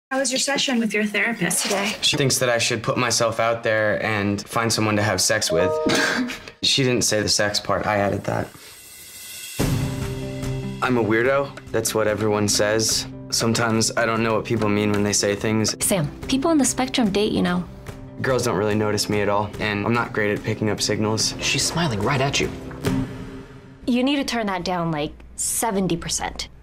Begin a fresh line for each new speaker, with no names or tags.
How was your session with your therapist today?
She thinks that I should put myself out there and find someone to have sex with. She didn't say the sex part, I added that. I'm a weirdo, that's what everyone says. Sometimes I don't know what people mean when they say things.
Sam, people on the spectrum date, you know.
Girls don't really notice me at all, and I'm not great at picking up signals.
She's smiling right at you.
You need to turn that down like 70%.